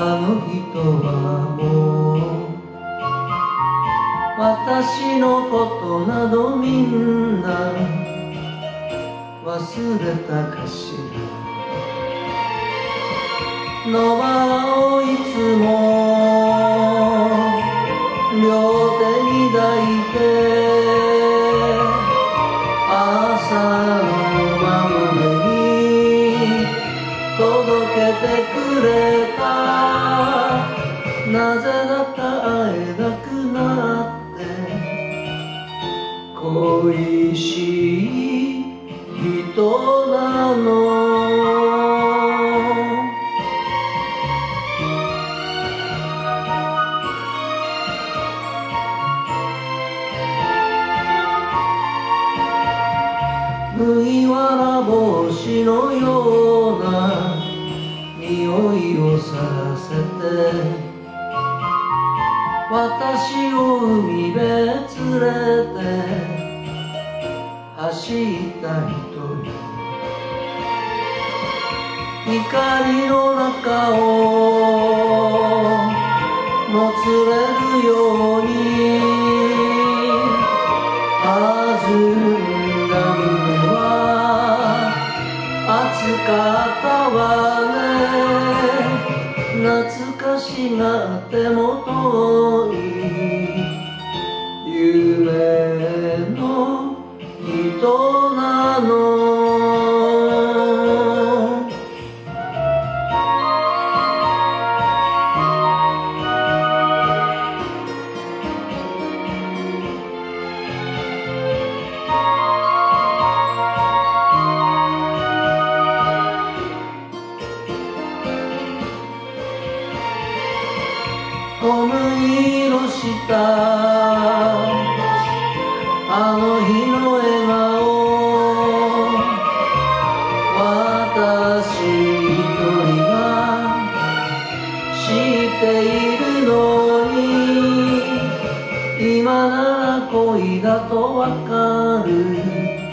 あの人はもう私のことなどみんな忘れたかしら。ノバをいつも両手に抱いて朝の守りに届けてくれた。なぜだか会えなくなって恋しい人なの。麦わら帽子のような匂いをさせて私を海辺連れて走った一人。光の中をもつれるように弾んだ胸は熱かったわね。懐かしがっても遠い夢の人なの。小麦色したあの日の笑顔、私一人が知っているのに、今なら恋だとわかる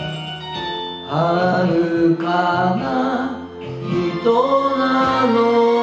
遥かな人なの。